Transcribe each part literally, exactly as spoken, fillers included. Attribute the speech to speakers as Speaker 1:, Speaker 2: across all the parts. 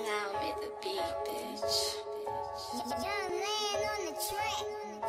Speaker 1: Allow me the beat, bitch.
Speaker 2: Young man on the track.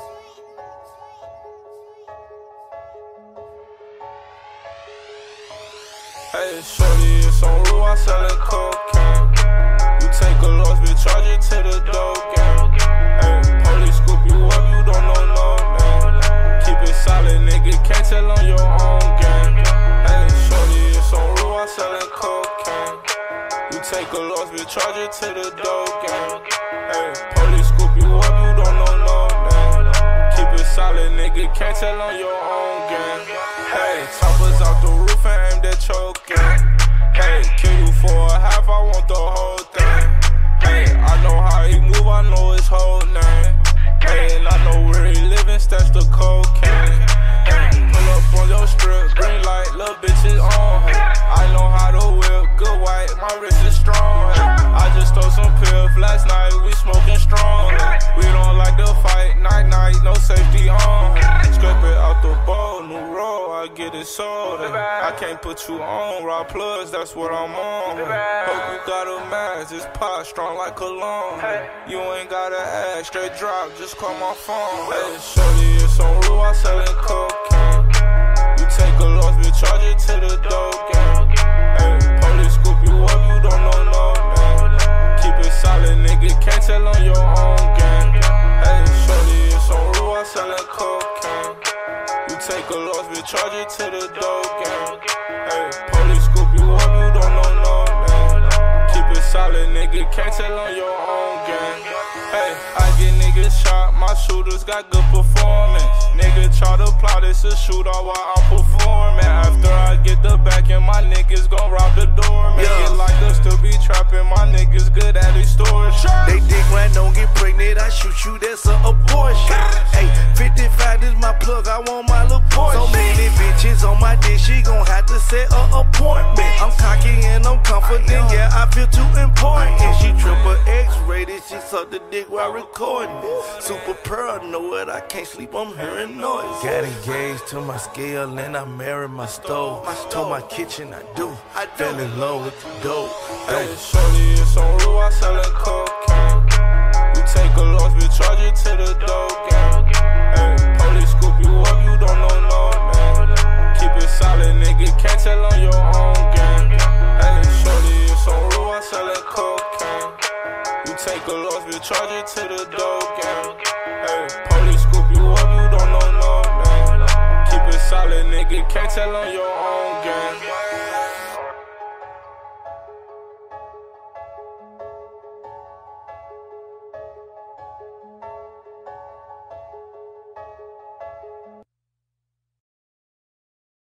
Speaker 3: Hey, shorty, it's on Rue, I sellin' cocaine. You take a loss, bitch, charge it to the dope game. Hey, police scoop you up, you don't know no name. Keep it solid, nigga, can't tell on your own game. Hey, shorty, it's on Rue, I sellin' cocaine. You take a loss, bitch, charge it to the dope game. Hey, police scoop you up, you don't know no name. Keep it solid, nigga, can't tell on your own game. Hey, choppers out the roof and aim that choking. Hey, kill you for a half, I want the whole thing. Hey, I know how he move, I know his whole name. Hey, and I know where he living, stash the cocaine. Hey, pull up on your strip, green light, little bitches on. Hey, I know how to whip, good white, my wrist is strong. Hey, I just stole some pills last night, we smoking strong. Hey, we don't like to fight, night night, no safety on. Hey, scrape it out the bowl, new roll, I get it sold. Hey, I can't put you on, raw plugs, that's what I'm on. Hope you got a mask, it's pot, strong like cologne. You ain't gotta ask, straight drop, just call my phone. Hey, shorty, it's on Rue, I sellin' cocaine. You take a loss, bitch, charge it to the dope game. Hey, police scoop you up, you don't know no name. Keep it solid, nigga, can't tell on your own game. Hey, shorty, it's on Rue, I sellin' cocaine. You take a loss, bitch, charge it to the dope game. Hey, police scoop you up, you don't know no name. Keep it solid, nigga, can't tell on your own game. Hey, I get niggas shot, my shooters got good performance. Nigga try to plot, it's a shootout while I'm performing. After I get the back and my niggas gon' rob the door. Make it like us to be trapping, my niggas good at extortion.
Speaker 4: They dig when I don't get pregnant, I shoot you, that's a abortion. Hey, fifty-five is my plug, I want my little portion. So many bitches on my dick, she gon' have to set a appointment. I'm cocky and I'm confident, yeah, I feel too important. She triple X rated, she suck the dick while recording. Super paranoid, I can't sleep, I'm hearing noise. Got engaged to my scale and I married my stove. Told my kitchen I do, I fell in love with the dope.
Speaker 3: Hey, shorty, it's on Rue, I sellin' cocaine. You take a loss, bitch, charge it to the dope game. Hey, police scoop you up, you don't know no name. Keep it solid, nigga, can't tell on your own game. Hey, shorty, it's on Rue, I sellin' cocaine. You take a loss, bitch, charge it to the dope game. Hey, police scoop you up, you don't know no name. Keep it solid, nigga, can't tell on your own game.